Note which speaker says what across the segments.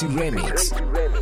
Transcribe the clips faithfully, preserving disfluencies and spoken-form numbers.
Speaker 1: Crazy Remix.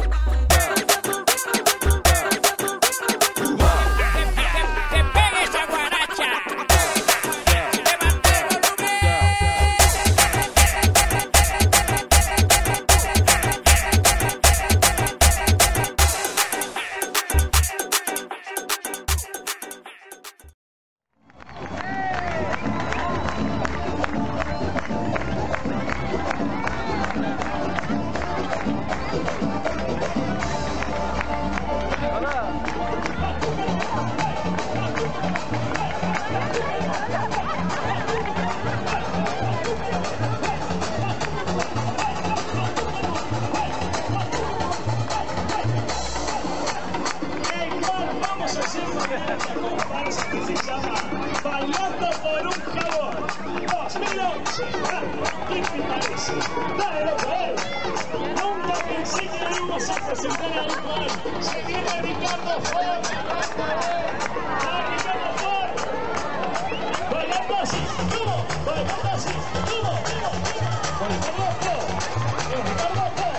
Speaker 2: Bailando por un jabón dos mil once. ¿Qué te parece? Dale, loco, eh. Nunca pensé que lo íbamos a presentar a un cual. Se viene Ricardo Ford. ¡Ah, Ricardo Ford! Bailando así, ¿cómo? Bailando así, ¿cómo? Con Ricardo Ford. Con Ricardo Ford.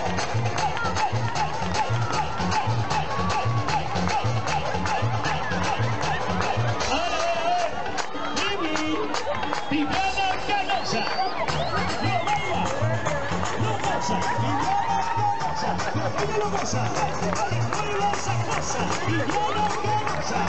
Speaker 2: Viviana Canosa, no baila, no goza, Viviana Canosa, no baila, no goza, baila esa cosa, Viviana Canosa.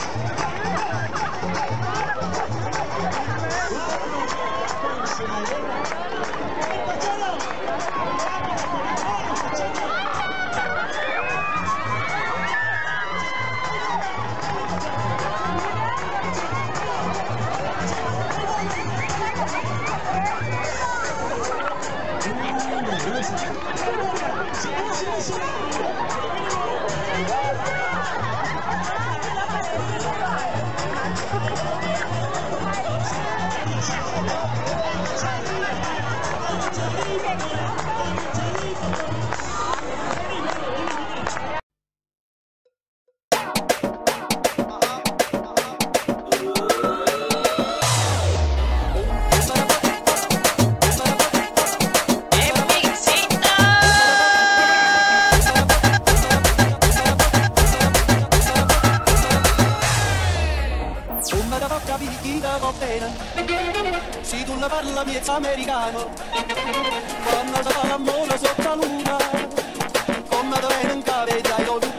Speaker 3: Si tu la parla miezza americano, quando si fa l'amore sotto la luna, come te viene in cabeza io tu.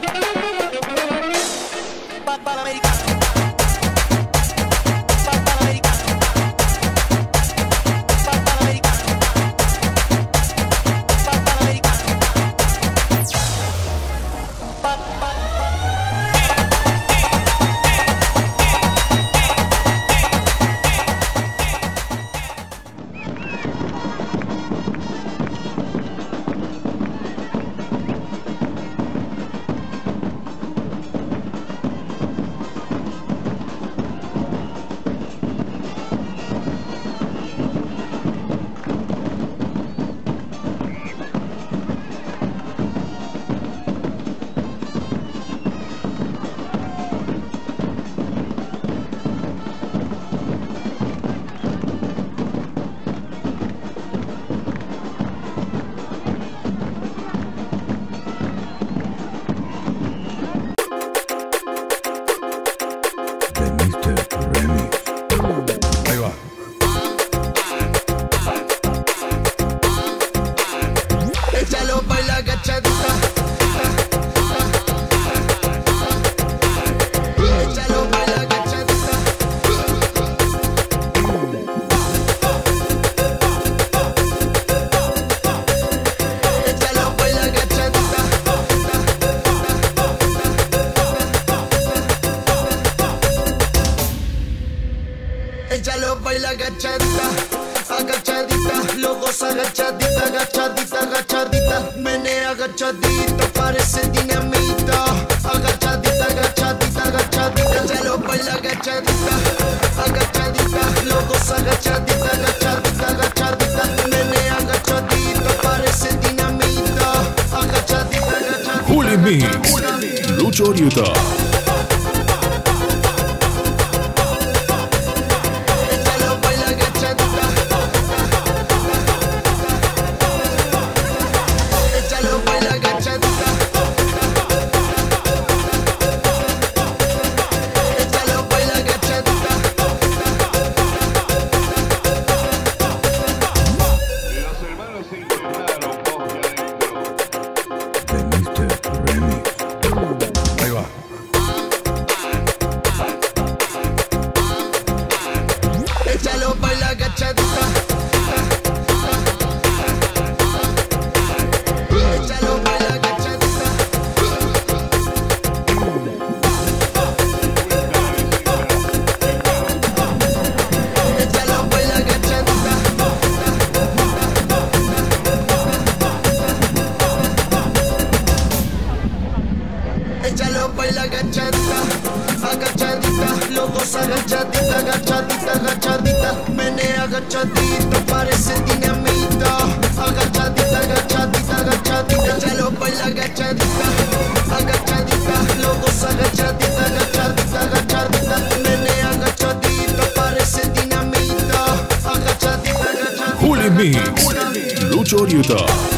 Speaker 3: Papà l'americano, papà l'americano, papà l'americano, papà l'americano, papà.
Speaker 4: Ella lo baila agachadita, agachadita, lo goza agachadita, agachadita, agachadita, menea agachadita, parece dinamita, agachadita, agachadita, agachadita, ella lo baila agachadita, agachadita, lo goza agachadita, agachadita, agachadita, menea agachadita, parece dinamita, agachadita, agachadita.
Speaker 1: Holy Mix, Lucho Oriuta.
Speaker 4: Ella lo baila agachadita. agachadita, agachadita, los dos agachadita, agachadita, agachadita, menea agachadita, parece dinamita, agachadita, agachadita, agachadita, ya lo baila agachadita, agachadita, los dos agachadita, agachadita, agachadita, menea agachadita, parece dinamita, agachadita, agachadita.
Speaker 1: Holy Mix, Lucho Utah.